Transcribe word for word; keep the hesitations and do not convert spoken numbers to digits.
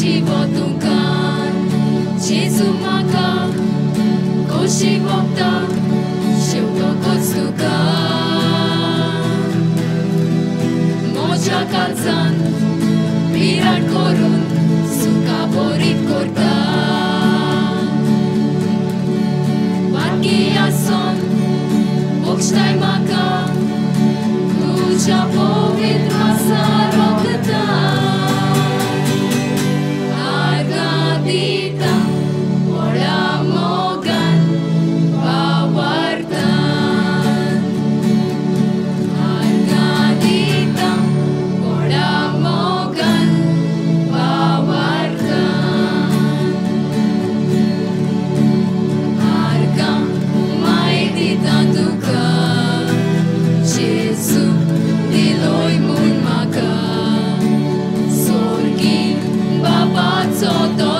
și votuncan, ce sumaka, koshi vokta, și utokotsuka. Moja kalzan, virat korun, suka borit kortan. Varkia son, bokshtai maka, kucha povit masa rokta. Argadita, ora mogan, bawartan. Argadita, ora mogan, bawartan. Arga mai ditanduka, Jesu diloi mun maka, sorgi baba tsoto.